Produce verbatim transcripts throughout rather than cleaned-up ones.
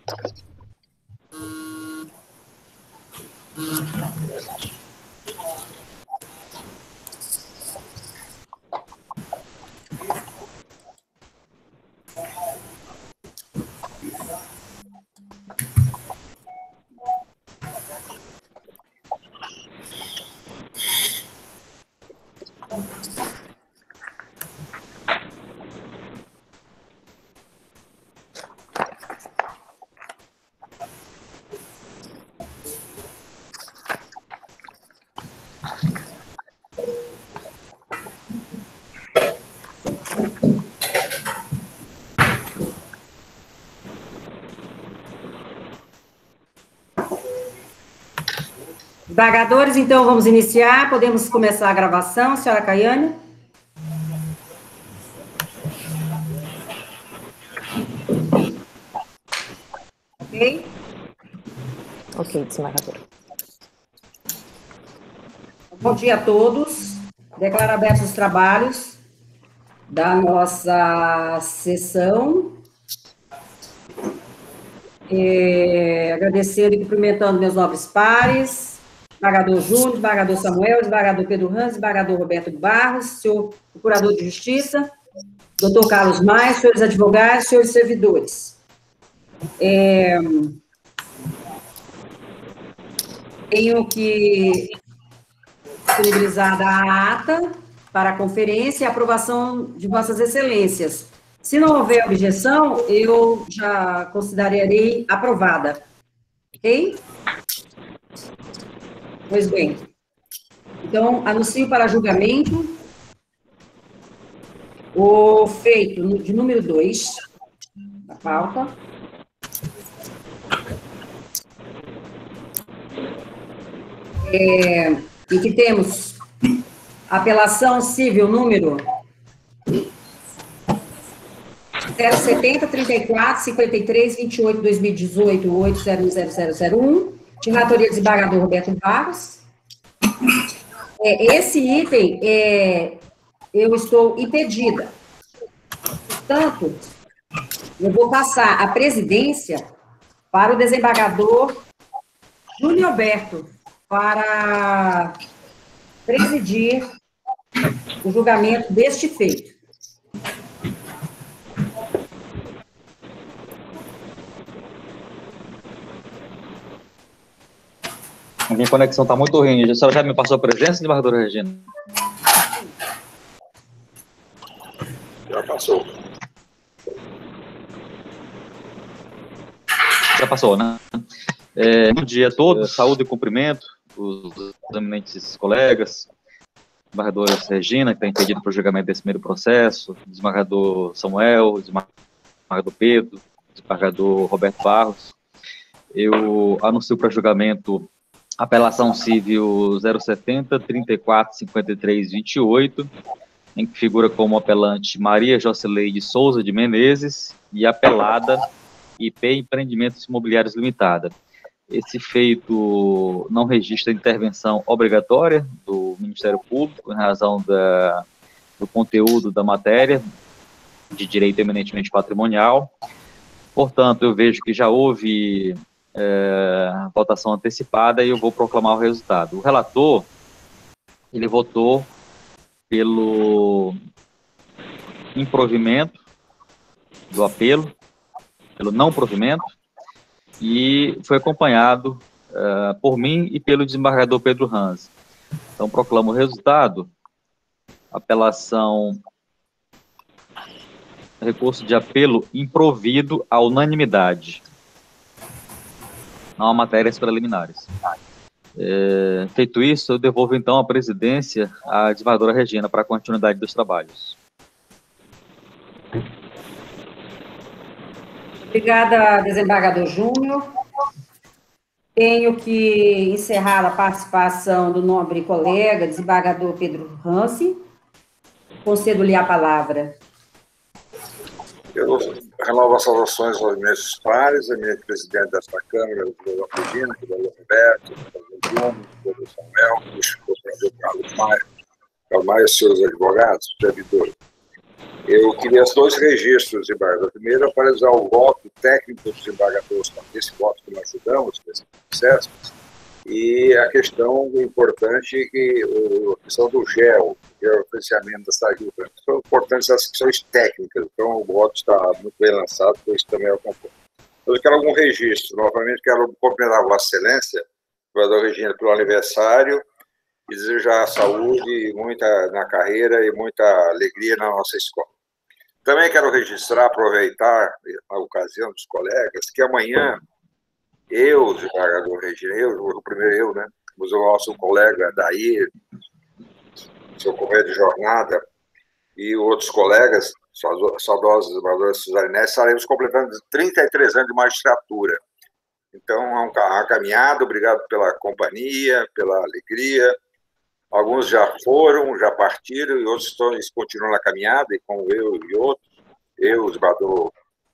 Desembargadores, então, vamos iniciar. Podemos começar a gravação, senhora Caiane? Ok? Ok, desembargador. Bom dia a todos. Declaro abertos os trabalhos da nossa sessão. É, agradecendo e cumprimentando meus nobres pares, desembargador Júnior, desembargador Samuel, desembargador Pedro Ramos, desembargador Roberto Barros, senhor procurador de Justiça, doutor Carlos Maia, senhores advogados, senhores servidores. É, tenho que disponibilizar a ata para a conferência e aprovação de vossas excelências. Se não houver objeção, eu já considerarei aprovada. Ok? Pois bem. Então, anuncio para julgamento o feito de número dois da pauta. É, em que temos apelação civil número zero setenta, trinta e quatro, cinquenta e três, vinte e oito, dois mil e dezoito, oito zero um zero zero zero um, de relatoria do desembargador Roberto Barros. É, esse item, é, eu estou impedida. Portanto, eu vou passar a presidência para o desembargador Júnior Alberto, para presidir o julgamento deste feito. A minha conexão está muito ruim. A senhora já me passou a presença, desembargadora Regina? Já passou. Já passou, né? É, bom dia a todos, saúde e cumprimento, os eminentes colegas, desembargadora Regina, que está impedido para o julgamento desse primeiro processo, desembargador Samuel, desembargador Pedro, desembargador Roberto Barros. Eu anuncio para julgamento apelação civil zero setenta, trinta e quatro, cinquenta e três, vinte e oito, em que figura como apelante Maria Jocileide Souza de Menezes e apelada I P Empreendimentos Imobiliários Limitada. Esse feito não registra intervenção obrigatória do Ministério Público em razão da, do conteúdo da matéria de direito eminentemente patrimonial. Portanto, eu vejo que já houve É, votação antecipada e eu vou proclamar o resultado. O relator, ele votou pelo improvimento do apelo, pelo não provimento, e foi acompanhado uh, por mim e pelo desembargador Pedro Ramos. Então, proclamo o resultado. Apelação, recurso de apelo improvido à unanimidade. Não há matérias preliminares. É, feito isso, eu devolvo então a presidência à desembargadora Regina para a continuidade dos trabalhos. Obrigada, desembargador Júnior. Tenho que encerrar a participação do nobre colega, desembargador Pedro Ramos. Concedo-lhe a palavra. Eu renovo as saudações aos meus pares, a minha presidente desta Câmara, o doutor Regina, o doutor Roberto, o doutor Júnior, o doutor Samuel, o doutor Carlos Maia, Carlos Maia, senhores advogados, servidores. Eu queria os dois registros, desembargador. Primeiro, para usar o voto técnico dos desembargadores, esse voto que nós ajudamos nesse processo, e a questão importante, que a questão do GEL, que é o financiamento da cidade. São importantes as questões técnicas, então o voto está muito bem lançado, por isso também eu concordo. Eu quero algum registro. Novamente, quero cumprimentar a Vossa Excelência, vereador Regina, pelo aniversário, e desejar saúde, muita na carreira e muita alegria na nossa escola. Também quero registrar, aproveitar a ocasião dos colegas, que amanhã eu, desembargador Regina, eu, o primeiro eu, né, mas o nosso colega Daí, seu companheiro de jornada, e outros colegas, saudosos desembargadores Suzane Neves, estaremos completando trinta e três anos de magistratura. Então, é uma caminhada, obrigado pela companhia, pela alegria. Alguns já foram, já partiram, e outros estão, continuam na caminhada, e como eu e outros, eu, o desembargador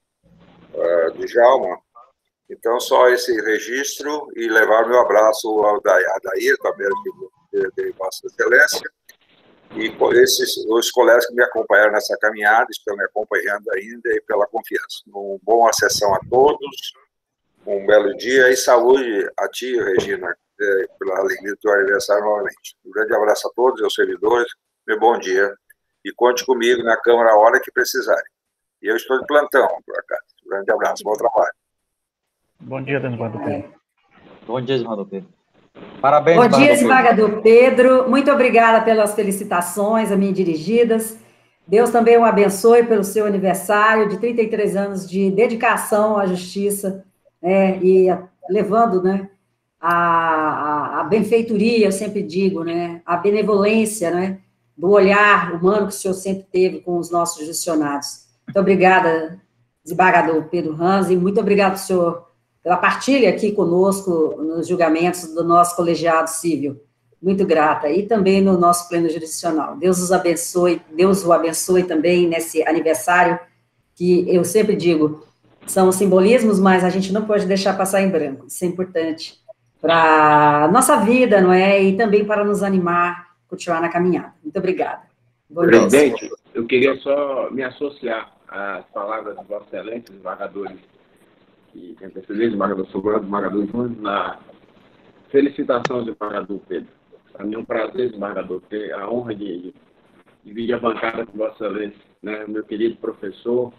uh, Djalma. Então, só esse registro e levar meu abraço ao Adair, também de, de Vossa Excelência, e esses os colegas que me acompanharam nessa caminhada, estão me acompanhando ainda, e pela confiança. Um bom sessão a todos, um belo dia e saúde a ti, Regina, pela alegria do teu aniversário novamente. Um grande abraço a todos, aos servidores, meu bom dia, e conte comigo na Câmara a hora que precisarem. E eu estou de plantão, por acaso. Um grande abraço, bom trabalho. Bom dia, desembargador Pedro. Bom dia, desembargador Pedro. Parabéns, Bom dia, desembargador Pedro. Muito obrigada pelas felicitações a mim dirigidas. Deus também o abençoe pelo seu aniversário de trinta e três anos de dedicação à justiça, né, e levando, né, a, a, a benfeitoria, eu sempre digo, né, a benevolência, né, do olhar humano que o senhor sempre teve com os nossos judicionados. Muito obrigada, desembargador Pedro Ranzi, muito obrigado, senhor, pela partilha aqui conosco nos julgamentos do nosso colegiado civil. Muito grata. E também no nosso pleno jurisdicional. Deus os abençoe, Deus o abençoe também nesse aniversário, que eu sempre digo, são simbolismos, mas a gente não pode deixar passar em branco. Isso é importante para a nossa vida, não é? E também para nos animar a continuar na caminhada. Muito obrigada. Bom Presidente, dia. Eu queria só me associar às palavras dos Vossa Excelência, desembargadores que tem antecedido, desembargador Sobrando, desembargador Júnior, na felicitação ao desembargador Pedro. Para mim é um prazer, desembargador, ter a honra de dividir a bancada com Vossa Excelência, né, meu querido professor,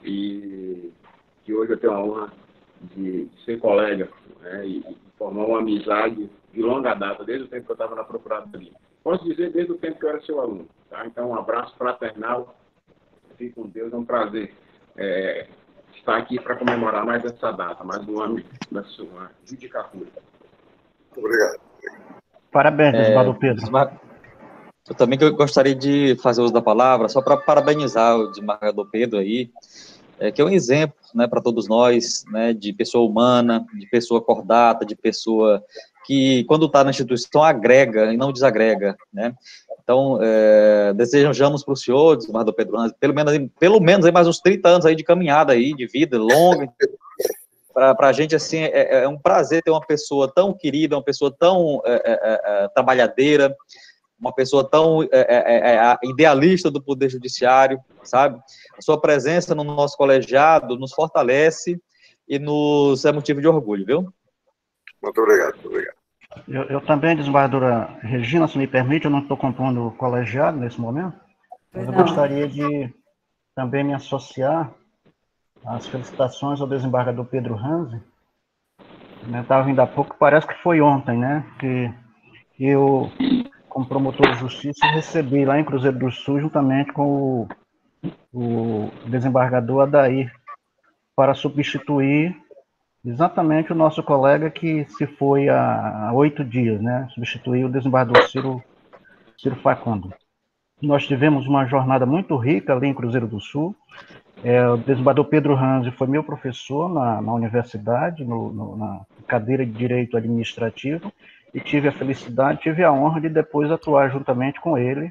e que hoje eu tenho a honra de ser colega, né, e formar uma amizade de longa data, desde o tempo que eu estava na Procuradoria. Posso dizer desde o tempo que eu era seu aluno. Tá? Então, um abraço fraternal, fique com Deus, é um prazer é, estar aqui para comemorar mais essa data, mais um ano da sua judicatura. Obrigado. Parabéns, desembargador é, Pedro. Eu também gostaria de fazer uso da palavra, só para parabenizar o desembargador Pedro aí, é, que é um exemplo, né, para todos nós, né, de pessoa humana, de pessoa cordata, de pessoa que, quando está na instituição, agrega e não desagrega, né. Então, é, desejamos para o senhor, desembargador Pedro, pelo menos, pelo menos aí, mais uns trinta anos aí de caminhada aí, de vida longa. Para a gente, assim, é, é um prazer ter uma pessoa tão querida, uma pessoa tão é, é, é, trabalhadeira, uma pessoa tão é, é, é, idealista do Poder Judiciário, sabe? A sua presença no nosso colegiado nos fortalece e nos é motivo de orgulho, viu? Muito obrigado, muito obrigado. Eu, eu também, desembargadora Regina, se me permite, eu não estou compondo o colegiado nesse momento, mas eu gostaria de também me associar às felicitações ao desembargador Pedro Ranzi. Eu estava vindo há pouco, parece que foi ontem, né, que eu, como promotor de justiça, recebi lá em Cruzeiro do Sul, juntamente com o, o desembargador Adair, para substituir exatamente o nosso colega que se foi há oito dias, né, substituir o desembargador Ciro, Ciro Facundo. Nós tivemos uma jornada muito rica ali em Cruzeiro do Sul. É, o desembargador Pedro Ranzi foi meu professor na, na universidade, no, no, na cadeira de Direito Administrativo, e tive a felicidade, tive a honra de depois atuar juntamente com ele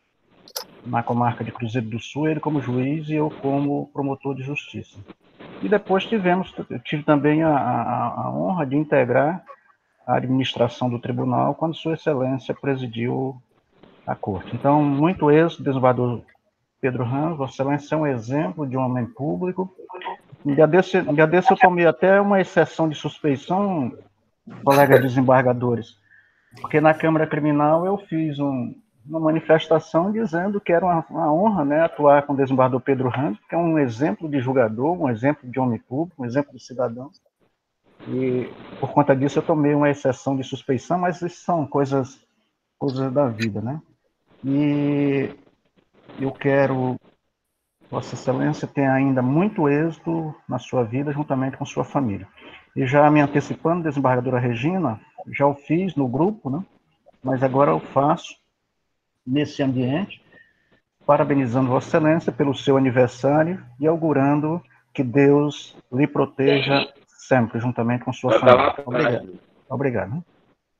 na comarca de Cruzeiro do Sul, ele como juiz e eu como promotor de justiça. E depois tivemos, eu tive também a, a, a honra de integrar a administração do tribunal quando Sua Excelência presidiu a corte. Então, muito êxito, desembargador Pedro Ramos, Vossa Excelência é um exemplo de um homem público. Um dia desse, um dia desse eu tomei até uma exceção de suspeição, colegas desembargadores, porque na Câmara Criminal eu fiz um, uma manifestação dizendo que era uma, uma honra, né, atuar com o desembargador Pedro Ramos, que é um exemplo de julgador, um exemplo de homem público, um exemplo de cidadão. E por conta disso eu tomei uma exceção de suspeição, mas isso são coisas, coisas da vida, né? E eu quero, Vossa Excelência, tenha ainda muito êxito na sua vida, juntamente com sua família. E já me antecipando, desembargadora Regina, já o fiz no grupo, né? Mas agora eu faço nesse ambiente, parabenizando Vossa Excelência pelo seu aniversário e augurando que Deus lhe proteja sempre, juntamente com sua família. Obrigado. Obrigado. Né?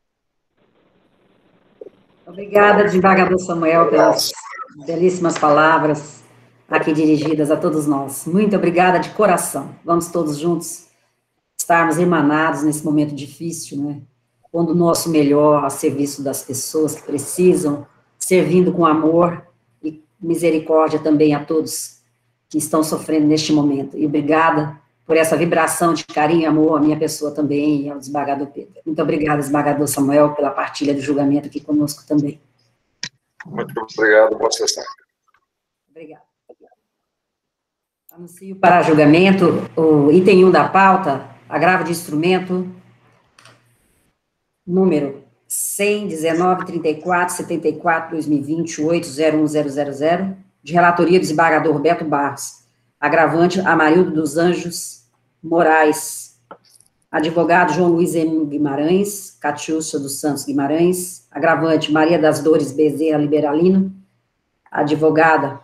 Obrigada, desembargador Samuel, pelas belíssimas palavras aqui dirigidas a todos nós. Muito obrigada de coração. Vamos todos juntos estarmos emanados nesse momento difícil, né? Pondo o nosso melhor a serviço das pessoas que precisam, servindo com amor e misericórdia também a todos que estão sofrendo neste momento. E obrigada por essa vibração de carinho e amor à minha pessoa também e ao desembargador Pedro. Muito obrigada, desembargador Samuel, pela partilha do julgamento aqui conosco também. Muito obrigado, Vossa Excelência. Obrigada. Anuncio para julgamento o item um da pauta, agravo de instrumento, número cem, dezenove, trinta e quatro, setenta e quatro, dois mil e vinte, oito zero um zero zero zero, de relatoria do desembargador Roberto Barros, agravante Amarildo dos Anjos Moraes, advogado João Luiz M. Guimarães, Catiúcia dos Santos Guimarães, agravante Maria das Dores Bezerra Liberalino, advogada,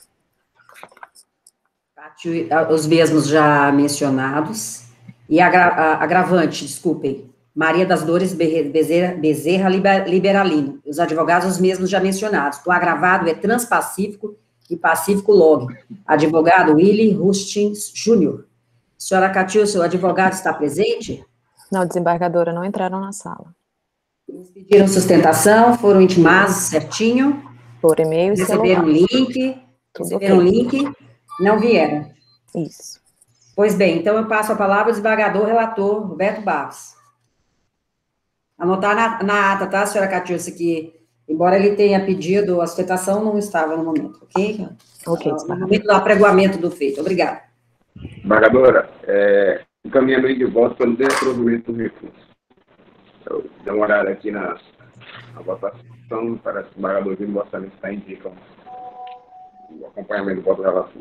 os mesmos já mencionados, e agra, agravante, desculpem, Maria das Dores Bezerra, Bezerra Liberalino, os advogados os mesmos já mencionados, o agravado é Transpacífico e Pacífico Log, advogado Willy Rustins Júnior. Senhora Catiúcia, o advogado está presente? Não, desembargadora, não entraram na sala. Eles pediram sustentação, foram intimados certinho. Por e-mail e receberam celular. link, Tudo receberam ok. link, não vieram. Isso. Pois bem, então eu passo a palavra ao desembargador relator Roberto Barros. Anotar na, na ata, tá, senhora Catiúcia, que, embora ele tenha pedido a sustentação, não estava no momento, ok? Ok, no momento do apregoamento do feito. Obrigada. Desembargadora, é, encaminhamento de voto pelo desprovimento do recurso. Eu dei uma olhada aqui na, na votação, parece que o desembargador Júnior Vossa Excelência está indicando o acompanhamento do voto relator.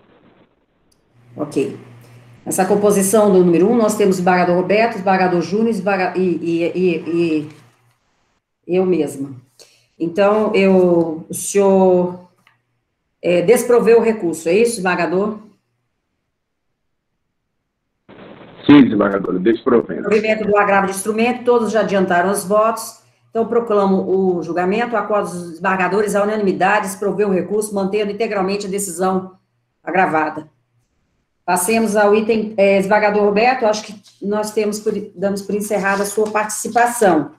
Ok. Nessa composição do número um, nós temos o desembargador Roberto, o desembargador Júnior e, e, e, e eu mesma. Então, eu, o senhor é, desproveu o recurso, é isso, desembargador? Sim, desembargador, desprovendo. Provimento do agravo de instrumento, todos já adiantaram os votos, então proclamo o julgamento, a qual os desembargadores, à unanimidade, desproveu o recurso, mantendo integralmente a decisão agravada. Passemos ao item, é, desembargador Roberto, acho que nós temos por, damos por encerrada a sua participação.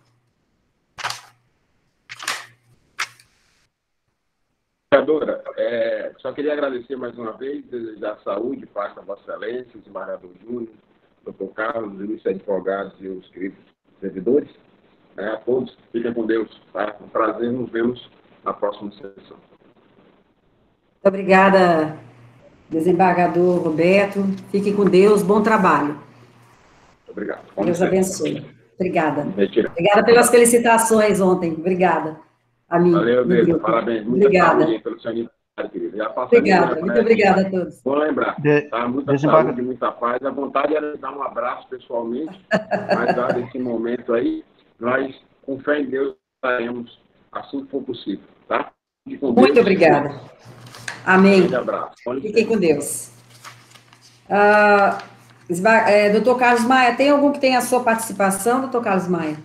Desembargadora, é, só queria agradecer mais uma vez, desejar saúde, paz para Vossa Excelência, o desembargador Júnior, doutor Carlos, os advogados e os queridos servidores. Né, a todos, fiquem com Deus. Tá? Um prazer, nos vemos na próxima sessão. Muito obrigada, desembargador Roberto. Fique com Deus, bom trabalho. Obrigado. Deus abençoe. Obrigada. Retira. Obrigada pelas felicitações ontem. Obrigada. A mim. Valeu, Deus. Parabéns. Muita obrigada. saúde pelo seu aniversário, querido. Já Obrigada. Muito obrigada a todos. Bom lembrar. De, tá? Muita desembarga... saúde, muita paz. A vontade era dar um abraço pessoalmente, mas dado esse momento aí, nós, com fé em Deus, faremos assim que for possível. Tá? Com Muito Deus, obrigada. Amém. Um abraço. Fiquem com Deus. Ah, é, doutor Carlos Maia, tem algum que tenha a sua participação, doutor Carlos Maia?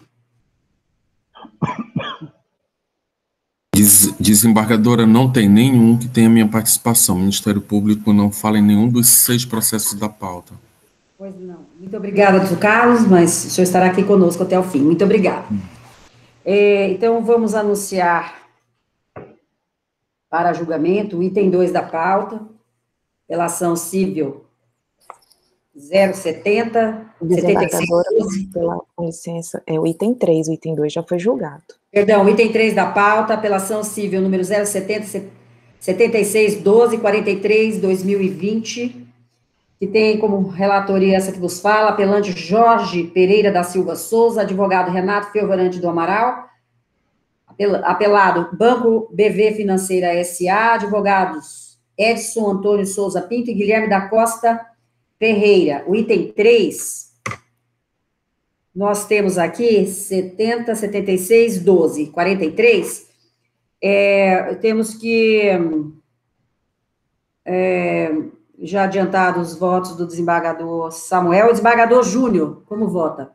Desembargadora, não tem nenhum que tenha minha participação. O Ministério Público não fala em nenhum dos seis processos da pauta. Pois não. Muito obrigada, doutor Carlos, mas o senhor estará aqui conosco até o fim. Muito obrigada. É, então, vamos anunciar para julgamento o item dois da pauta, pela ação civil zero setenta, setenta e seis, Desembargadora, pela, com licença, é o item três, o item dois já foi julgado. Perdão, o item três da pauta, apelação civil número zero setenta, setenta e seis, doze, quarenta e três, dois mil e vinte, que tem como relatoria essa que vos fala, apelante Jorge Pereira da Silva Souza, advogado Renato Feovarante do Amaral, apelado Banco B V Financeira S A, advogados Edson Antônio Souza Pinto e Guilherme da Costa Ferreira. O item três, nós temos aqui setenta, setenta e seis, doze, quarenta e três, é, temos que, é, já adiantado os votos do desembargador Samuel, o desembargador Júnior, como vota?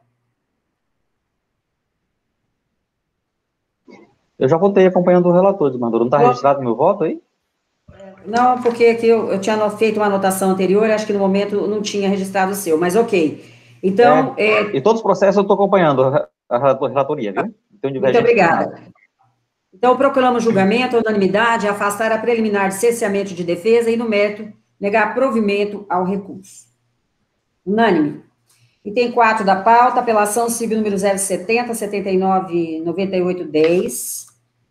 Eu já votei acompanhando o relator, desembargador. Não está registrado o meu voto aí? Não, porque aqui eu, eu tinha feito uma anotação anterior, acho que no momento não tinha registrado o seu, mas ok. Então... É, é, e todos os processos eu estou acompanhando a, a relatoria, viu? Então, muito obrigada. Então, proclamo julgamento, unanimidade, afastar a preliminar de cerceamento de defesa e, no mérito, negar provimento ao recurso. Unânime. Item quatro da pauta, apelação civil número zero setenta, setenta e nove, noventa e oito, dez.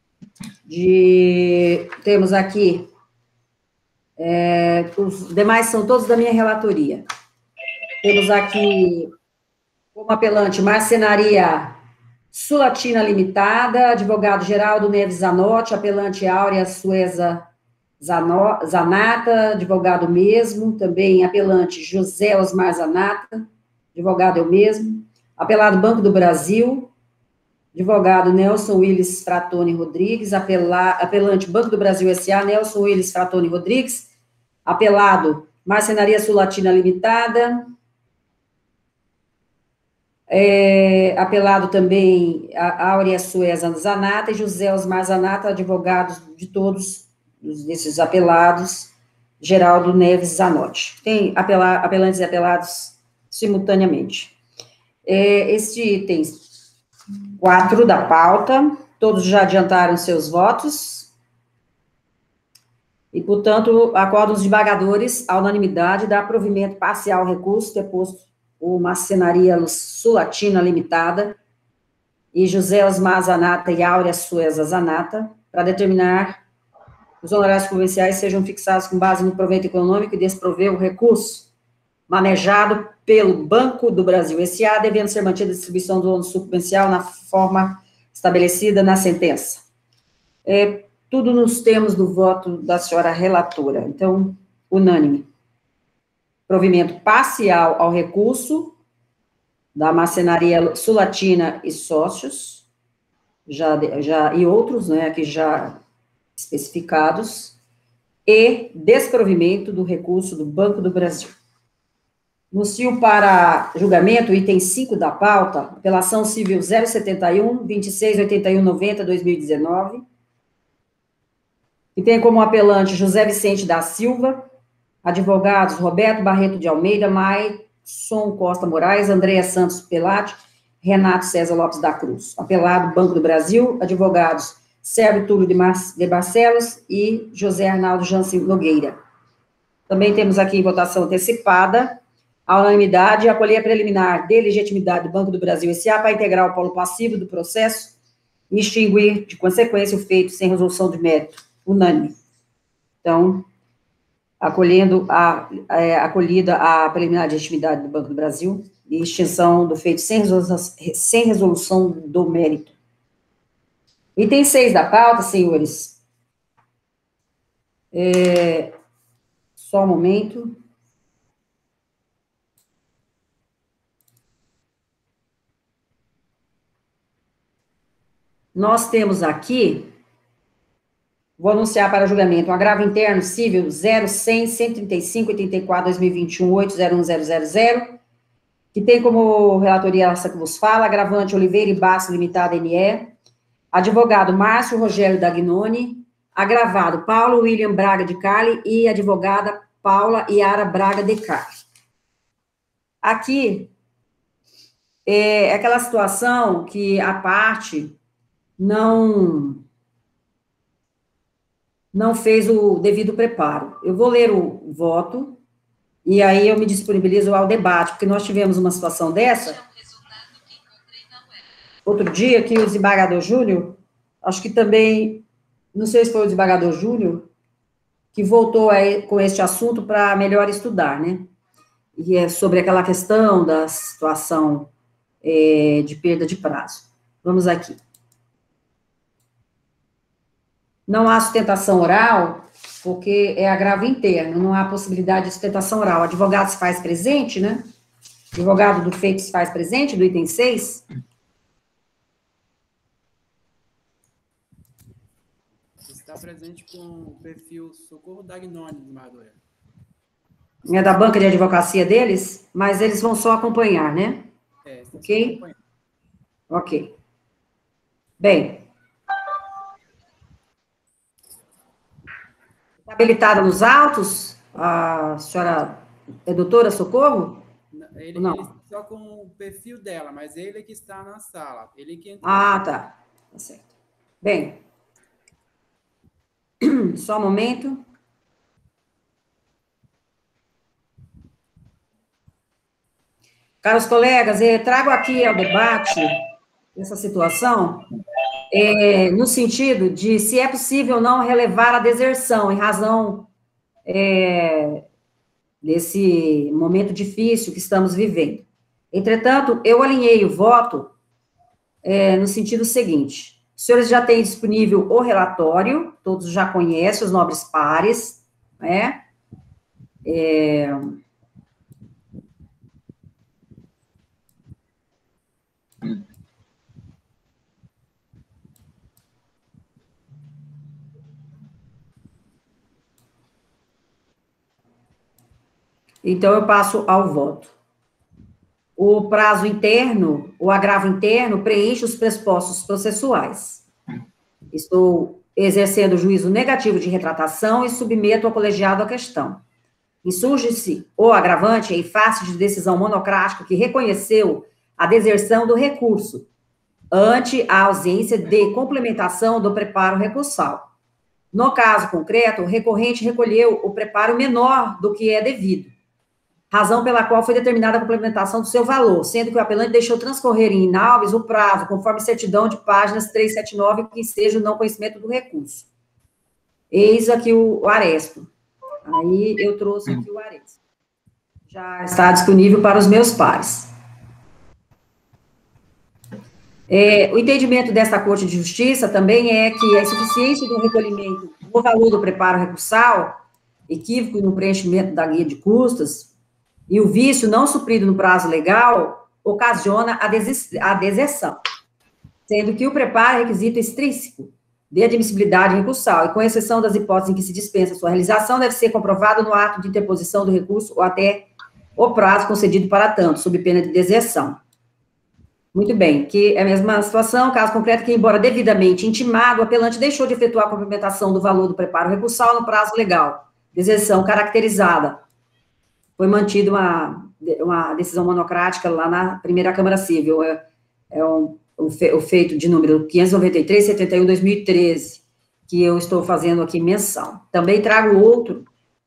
De, temos aqui... É, os demais são todos da minha relatoria. Temos aqui, como apelante, Marcenaria Sulatina Limitada, advogado Geraldo Neves Zanotti, apelante Áurea Sueza Zano, Zanata, advogado mesmo, também apelante José Osmar Zanata, advogado eu mesmo, apelado Banco do Brasil, advogado Nelson Willis Fratoni Rodrigues, apela, apelante Banco do Brasil S A, Nelson Willis Fratoni Rodrigues, apelado Marcenaria Sulatina Limitada, é, apelado também a Áurea Sueza Zanata e José Osmar Zanata, advogados de todos desses apelados, Geraldo Neves Zanotti. Tem apela, apelantes e apelados simultaneamente. É, este item quatro da pauta, todos já adiantaram seus votos, e, portanto, acordo os desembargadores, a unanimidade, dá provimento parcial ao recurso deposto o Marcenaria Sulatina Limitada e José Osmar Zanata e Áurea Sueza Zanata, para determinar que os honorários provinciais sejam fixados com base no provento econômico e desprover o recurso manejado pelo Banco do Brasil S A, devendo ser mantida a distribuição do ônus subvencial na forma estabelecida na sentença. É, tudo nos termos do voto da senhora relatora. Então, unânime. Provimento parcial ao recurso da Marcenaria Sulatina e sócios, já, já, e outros, né, aqui já especificados, e desprovimento do recurso do Banco do Brasil. Anuncio para julgamento, item cinco da pauta, apelação civil zero setenta e um, vinte e seis, oitenta e um, noventa, dois mil e dezenove, que tem como apelante José Vicente da Silva, advogados Roberto Barreto de Almeida, Maison Costa Moraes, Andréa Santos Pelati, Renato César Lopes da Cruz. Apelado Banco do Brasil, advogados Sérgio Túlio de, Mar de Barcelos e José Arnaldo Jansen Nogueira. Também temos aqui em votação antecipada, a unanimidade, acolher a preliminar de legitimidade do Banco do Brasil S A para integrar o polo passivo do processo e extinguir, de consequência, o feito sem resolução de mérito. Unânime. Então, acolhendo a, é, acolhida a preliminar de legitimidade do Banco do Brasil e extinção do feito sem resolução, sem resolução do mérito. Item seis da pauta, senhores. É, só um momento. Nós temos aqui, vou anunciar para julgamento, um agravo interno civil zero cem, cento e trinta e cinco, oitenta e quatro, dois mil e vinte e um, oito zero um zero zero zero, que tem como relatoria essa que vos fala, agravante Oliveira e Basso Limitada N E, advogado Márcio Rogério Dagnoni, agravado Paulo William Braga de Carli e advogada Paula Iara Braga de Carli. Aqui, é aquela situação que a parte não... não fez o devido preparo. Eu vou ler o voto, e aí eu me disponibilizo ao debate, porque nós tivemos uma situação dessa, outro dia, que o desembargador Júnior, acho que também, não sei se foi o desembargador Júnior, que voltou aí com este assunto para melhor estudar, né? E é sobre aquela questão da situação é, de perda de prazo. Vamos aqui. Não há sustentação oral, porque é agravo interno, não há possibilidade de sustentação oral. O advogado se faz presente, né? O advogado do feito se faz presente, do item seis. Está presente com o perfil Socorro Dagnoni, desembargadora. É da banca de advocacia deles, mas eles vão só acompanhar, né? É, ok? Ok. Bem. Está habilitada nos autos? A senhora é doutora Socorro? Ele, não? Ele só com o perfil dela, mas ele que está na sala. Ele que entrou. Ah, tá. Tá certo. Bem. Só um momento. Caros colegas, eu trago aqui ao debate essa situação, é, no sentido de se é possível ou não relevar a deserção em razão é, desse momento difícil que estamos vivendo. Entretanto, eu alinhei o voto é, no sentido seguinte: os senhores já têm disponível o relatório, todos já conhecem, os nobres pares, né? É... Então, eu passo ao voto. O prazo interno, o agravo interno, preenche os pressupostos processuais. Estou exercendo juízo negativo de retratação e submeto ao colegiado a questão. Insurge-se o agravante em face de decisão monocrática que reconheceu a deserção do recurso, ante a ausência de complementação do preparo recursal. No caso concreto, o recorrente recolheu o preparo menor do que é devido, razão pela qual foi determinada a complementação do seu valor, sendo que o apelante deixou transcorrer em inalves o prazo, conforme certidão de páginas trezentos e setenta e nove, que seja o não conhecimento do recurso. Eis aqui o aresto. Aí eu trouxe aqui o aresto. Já está disponível para os meus pares. É, o entendimento desta Corte de Justiça também é que a insuficiência do recolhimento do valor do preparo recursal, equívoco no preenchimento da guia de custas, e o vício não suprido no prazo legal, ocasiona a, des a deserção, sendo que o preparo é requisito extrínseco de admissibilidade recursal, e com exceção das hipóteses em que se dispensa sua realização, deve ser comprovado no ato de interposição do recurso ou até o prazo concedido para tanto, sob pena de deserção. Muito bem, que é a mesma situação, caso concreto que, embora devidamente intimado, o apelante deixou de efetuar a complementação do valor do preparo recursal no prazo legal, deserção caracterizada. Foi mantida uma, uma decisão monocrática lá na primeira Câmara Civil, é, é um, um fe, o feito de número quinhentos e noventa e três, setenta e um, dois mil e treze, que eu estou fazendo aqui menção. Também trago outro,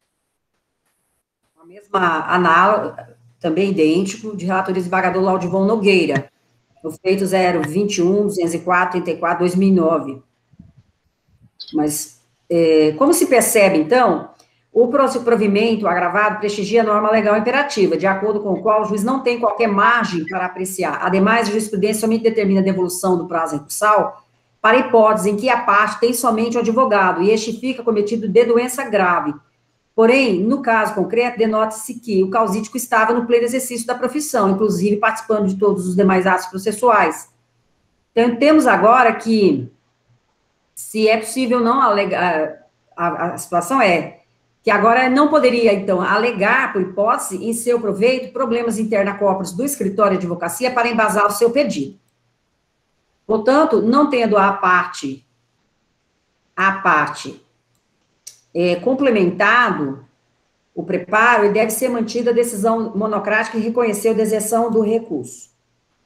a mesma análoga, também idêntico, de relatoria do desembargador Laudivon Nogueira, o feito zero vinte e um, duzentos e quatro, trinta e quatro, dois mil e nove. Mas, é, como se percebe, então, o provimento agravado prestigia a norma legal imperativa, de acordo com o qual o juiz não tem qualquer margem para apreciar. Ademais, a jurisprudência somente determina a devolução do prazo recursal para hipótese em que a parte tem somente o advogado e este fica cometido de doença grave. Porém, no caso concreto, denota-se que o causídico estava no pleno exercício da profissão, inclusive participando de todos os demais atos processuais. Então, temos agora que, se é possível não alegar, a, a situação é que agora não poderia, então, alegar, por hipótese, em seu proveito, problemas interna corporis do escritório de advocacia para embasar o seu pedido. Portanto, não tendo a parte, a parte é, complementado o preparo, e deve ser mantida a decisão monocrática que reconheceu a deserção do recurso.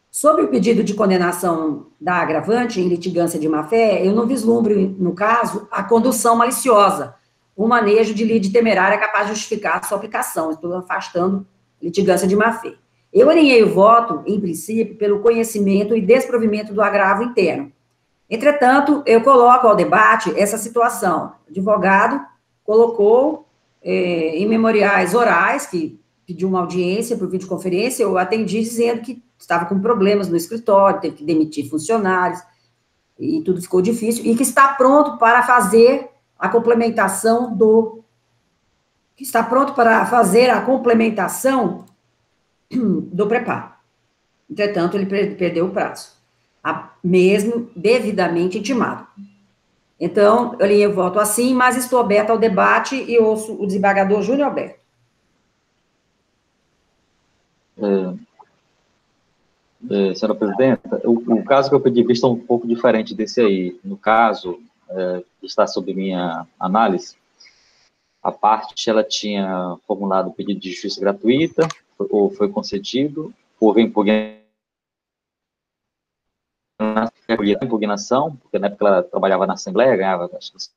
Sobre o pedido de condenação da agravante em litigância de má-fé, eu não vislumbro, no caso, a condução maliciosa, o manejo de lide temerária capaz de justificar a sua aplicação. Estou afastando litigância de má-fé. Eu alinhei o voto, em princípio, pelo conhecimento e desprovimento do agravo interno. Entretanto, eu coloco ao debate essa situação. O advogado colocou é, em memoriais orais, que pediu uma audiência por videoconferência, eu atendi dizendo que estava com problemas no escritório, teve que demitir funcionários, e tudo ficou difícil, e que está pronto para fazer a complementação do... que está pronto para fazer a complementação do preparo. Entretanto, ele perdeu o prazo, mesmo devidamente intimado. Então, eu alinhei o voto assim, mas estou aberta ao debate e ouço o desembargador Júnior Alberto. É, é, senhora presidenta, o, o caso que eu pedi vista é um pouco diferente desse aí. No caso, é, que está sob minha análise, a parte, ela tinha formulado o pedido de justiça gratuita, ou foi concedido, houve impugnação, porque na época ela trabalhava na Assembleia, ganhava, acho que...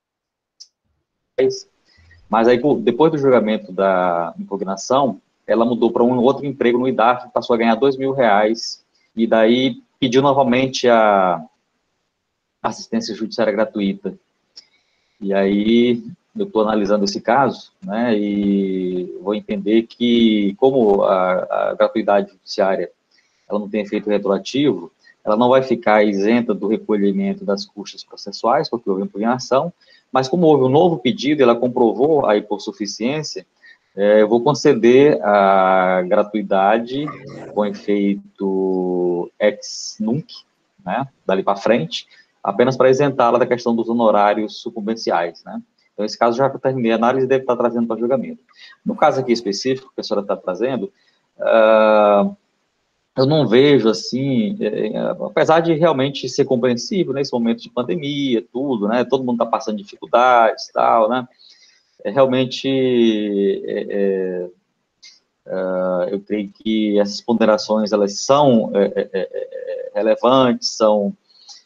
Mas aí, depois do julgamento da impugnação, ela mudou para um outro emprego no I D A F, passou a ganhar dois mil reais, e daí pediu novamente a assistência judiciária gratuita. E aí, eu estou analisando esse caso, né, e vou entender que, como a, a gratuidade judiciária, ela não tem efeito retroativo, ela não vai ficar isenta do recolhimento das custas processuais, porque houve impugnação, mas como houve um novo pedido, ela comprovou a hipossuficiência, é, eu vou conceder a gratuidade com efeito ex nunc, né, dali para frente, apenas para isentá-la da questão dos honorários sucumbenciais, né. Então, esse caso já terminei a análise e deve estar trazendo para julgamento. No caso aqui específico, que a senhora está trazendo, uh, eu não vejo, assim, é, apesar de realmente ser compreensível nesse momento de pandemia, tudo, né, todo mundo está passando dificuldades, tal, né, é, realmente, é, é, é, eu creio que essas ponderações, elas são é, é, é, relevantes, são,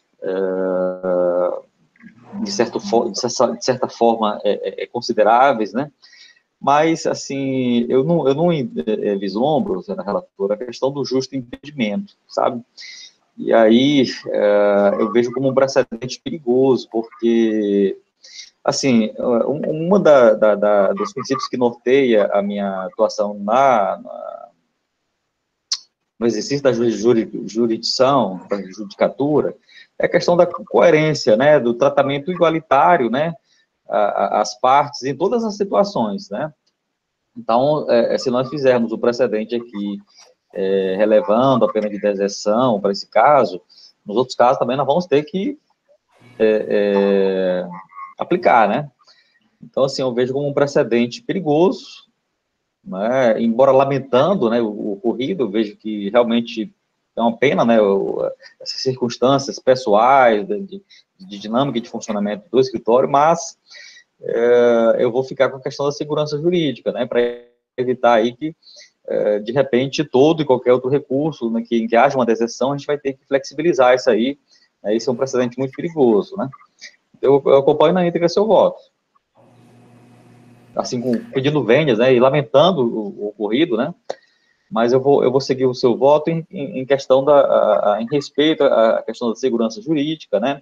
é, de, certo, de certa forma, é, é, consideráveis, né, mas, assim, eu não, eu não é, vislumbro, senhora relatora, a questão do justo impedimento, sabe? E aí, é, eu vejo como um precedente perigoso, porque, assim, uma da, da, da, dos princípios que norteia a minha atuação na, na, no exercício da jurisdição, da judicatura, é a questão da coerência, né, do tratamento igualitário, né, as partes em todas as situações, né? Então, é, se nós fizermos o precedente aqui, é, relevando a pena de deserção para esse caso, nos outros casos também nós vamos ter que é, é, aplicar, né? Então, assim, eu vejo como um precedente perigoso, né? Embora lamentando, né, o, o ocorrido, eu vejo que realmente é uma pena, né, o, essas circunstâncias pessoais, de, de dinâmica de funcionamento do escritório, mas é, eu vou ficar com a questão da segurança jurídica, né, para evitar aí que, é, de repente, todo e qualquer outro recurso, né, que, em que haja uma deserção, a gente vai ter que flexibilizar isso aí, né, isso é um precedente muito perigoso, né. Eu, eu acompanho na íntegra seu voto. Assim, com, pedindo vendas, né, e lamentando o, o ocorrido, né, mas eu vou, eu vou seguir o seu voto em, em questão da, a, a, em respeito à questão da segurança jurídica, né,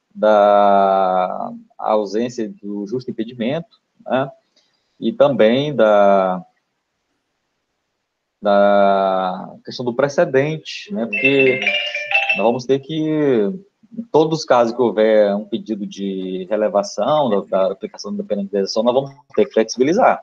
da ausência do justo impedimento, né, e também da, da questão do precedente, né, porque nós vamos ter que, em todos os casos que houver um pedido de relevação da, da aplicação da pena de deserção, nós vamos ter que flexibilizar.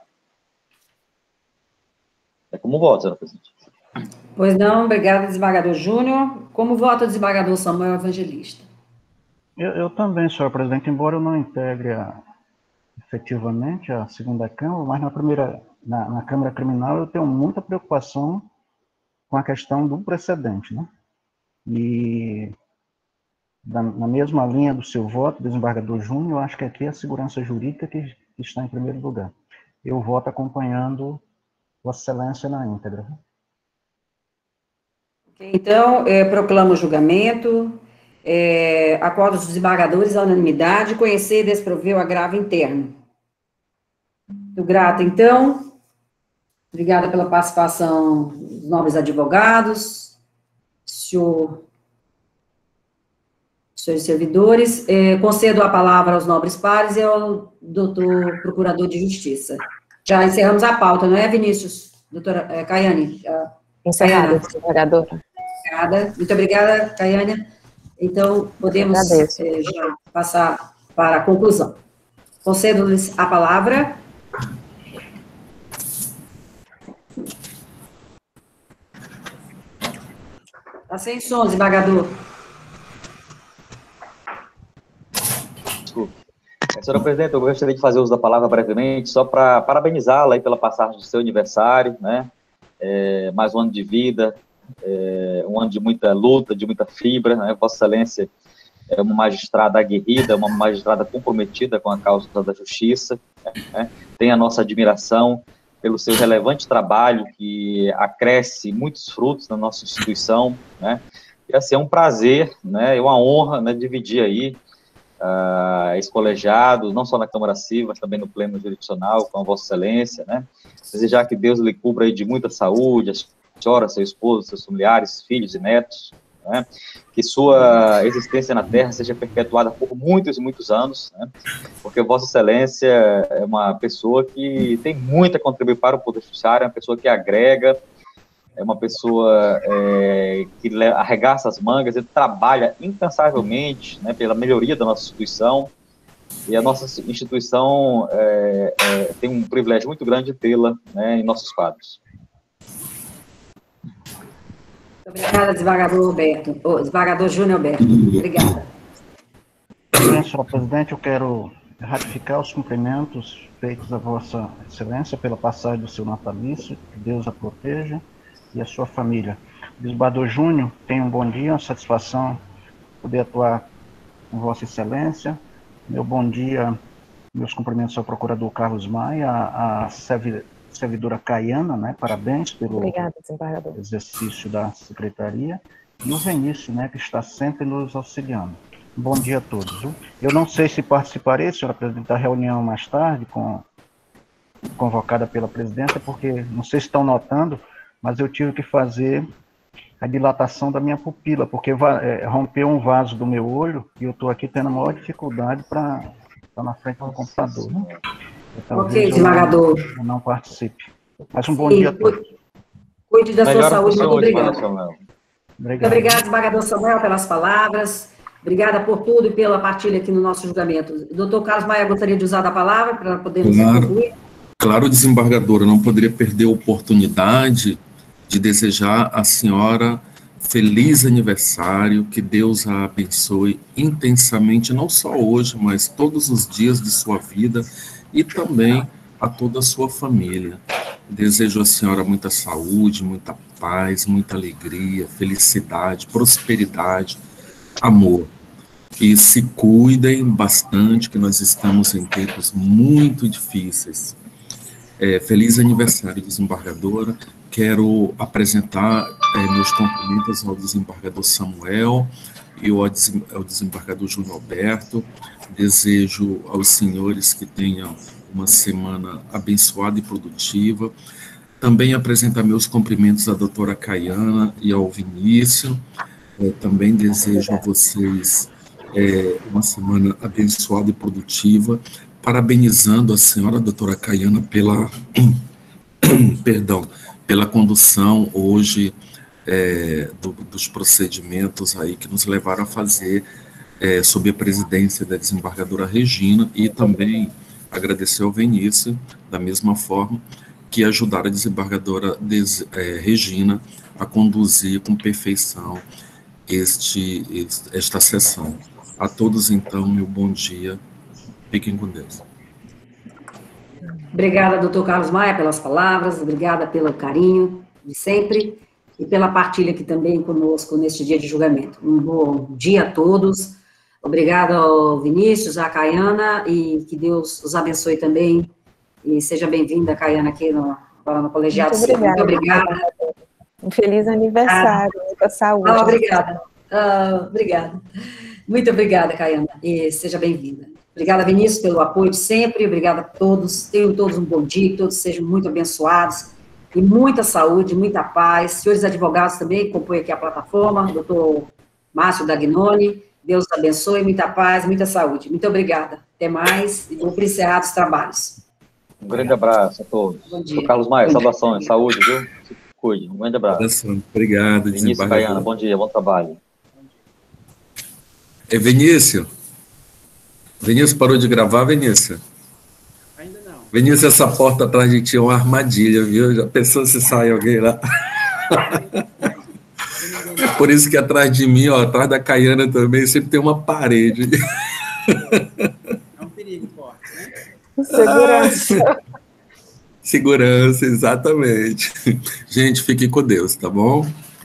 É como voto, senhora presidente. Pois não, obrigado, desembargador Júnior. Como vota o desembargador Samuel Evangelista? Eu, eu também, senhora presidente, embora eu não integre a, efetivamente a segunda Câmara, mas na primeira, na, na Câmara Criminal eu tenho muita preocupação com a questão do precedente, né? E na, na mesma linha do seu voto, desembargador Júnior, eu acho que aqui é a segurança jurídica que, que está em primeiro lugar. Eu voto acompanhando Vossa Excelência na íntegra. Então, é, proclamo o julgamento, é, acordo dos desembargadores à unanimidade, conhecer e desprover o agravo interno. Muito grata, então. Obrigada pela participação dos nobres advogados, senhor, senhores servidores. É, concedo a palavra aos nobres pares e ao doutor Procurador de Justiça. Já encerramos a pauta, não é, Vinícius? Doutora é, Caiane? Encerrada, desembargadora. Obrigada. Muito obrigada, Caiane. Então, podemos é, já passar para a conclusão. Concedo-lhes a palavra. Está sem som, desembargador. Desculpe. Senhora Presidente, eu gostaria de fazer uso da palavra brevemente, só para parabenizá-la aí pela passagem do seu aniversário, né? É, mais um ano de vida, é, um ano de muita luta, de muita fibra, né? Vossa Excelência é uma magistrada aguerrida, uma magistrada comprometida com a causa da justiça, né? Tem a nossa admiração pelo seu relevante trabalho, que acresce muitos frutos na nossa instituição, né? E assim, é um prazer, né? É uma honra, né, dividir aí uh, esse colegiado, não só na Câmara Civil, mas também no Pleno Jurisdicional, com a Vossa Excelência, né? Desejar que Deus lhe cubra aí de muita saúde, a senhora, seu esposo, seus familiares, filhos e netos, né? Que sua existência na Terra seja perpetuada por muitos e muitos anos, né? Porque Vossa Excelência é uma pessoa que tem muito a contribuir para o Poder Judiciário, é uma pessoa que agrega, é uma pessoa é, que arregaça as mangas e trabalha incansavelmente, né, pela melhoria da nossa instituição, e a nossa instituição é, é, tem um privilégio muito grande de tê-la, né, em nossos quadros. Obrigada, desembargador Alberto. Oh, desembargador Júnior Alberto. Obrigada. Bem, senhora Presidente, eu quero ratificar os cumprimentos feitos a Vossa Excelência pela passagem do seu natalício, que Deus a proteja e a sua família. Desembargador Júnior, tenha um bom dia, uma satisfação poder atuar com Vossa Excelência. Meu bom dia, meus cumprimentos ao Procurador Carlos Maia, a servidora Caiana, né? Parabéns pelo Obrigada, exercício da Secretaria. E o Vinícius, né, que está sempre nos auxiliando. Bom dia a todos. Viu? Eu não sei se participarei, senhora Presidente, da reunião mais tarde, com, convocada pela presidência, porque não sei se estão notando, mas eu tive que fazer a dilatação da minha pupila, porque é, rompeu um vaso do meu olho e eu estou aqui tendo a maior dificuldade para estar na frente do computador. Né? Ok, desembargador. Eu não participe. Mas um bom Sim, dia a todos. Cuide da sua saúde, muito obrigado. Obrigado. Muito obrigado, desembargador Samuel, pelas palavras. Obrigada por tudo e pela partilha aqui no nosso julgamento. Doutor Carlos Maia, gostaria de usar a palavra para podermos claro, concluir? Claro, desembargadora, eu não poderia perder a oportunidade de desejar à senhora feliz aniversário, que Deus a abençoe intensamente, não só hoje, mas todos os dias de sua vida e também a toda a sua família. Desejo à senhora muita saúde, muita paz, muita alegria, felicidade, prosperidade, amor. E se cuidem bastante, que nós estamos em tempos muito difíceis. É, feliz aniversário, desembargadora. Quero apresentar é, meus cumprimentos ao desembargador Samuel e ao, desem, ao desembargador Júnior Alberto. Desejo aos senhores que tenham uma semana abençoada e produtiva. Também apresentar meus cumprimentos à doutora Caiana e ao Vinícius. É, também desejo a vocês é, uma semana abençoada e produtiva, parabenizando a senhora, a doutora Caiana, pela, perdão, pela condução hoje é, do, dos procedimentos aí que nos levaram a fazer é, sob a presidência da desembargadora Regina, e também agradecer ao Vinícius, da mesma forma, que ajudaram a desembargadora Des, é, Regina a conduzir com perfeição este, este, esta sessão. A todos, então, meu bom dia. Fiquem com Deus. Obrigada, doutor Carlos Maia, pelas palavras, obrigada pelo carinho de sempre e pela partilha aqui também conosco neste dia de julgamento. Um bom dia a todos. Obrigada ao Vinícius, à Caiana, e que Deus os abençoe também. E seja bem-vinda, Caiana, aqui no, agora no Colegiado. Muito obrigada. Muito obrigada. Um feliz aniversário, ah. muita saúde. Ah, obrigada. Ah, obrigada. Muito obrigada, Caiana, e seja bem-vinda. Obrigada, Vinícius, pelo apoio de sempre, obrigada a todos, tenham todos um bom dia, que todos sejam muito abençoados, e muita saúde, muita paz. Senhores advogados também, que compõem aqui a plataforma, doutor Márcio Dagnoni, Deus abençoe, muita paz, muita saúde. Muito obrigada. Até mais, e vou para encerrar os trabalhos. Um grande abraço a todos. Bom dia. Doutor Carlos Maia, saudações, saúde, viu? Se cuide, um grande abraço. Obrigado, Vinícius Caiana, bom dia, bom trabalho. É Vinícius? Vinícius parou de gravar, Vinícius? Ainda não. Vinícius, essa porta atrás de ti é uma armadilha, viu? Já pensou se sai alguém lá? Por isso que atrás de mim, ó, atrás da Caiana também, sempre tem uma parede. É um perigo forte, né? Segurança. Segurança, exatamente. Gente, fique com Deus, tá bom?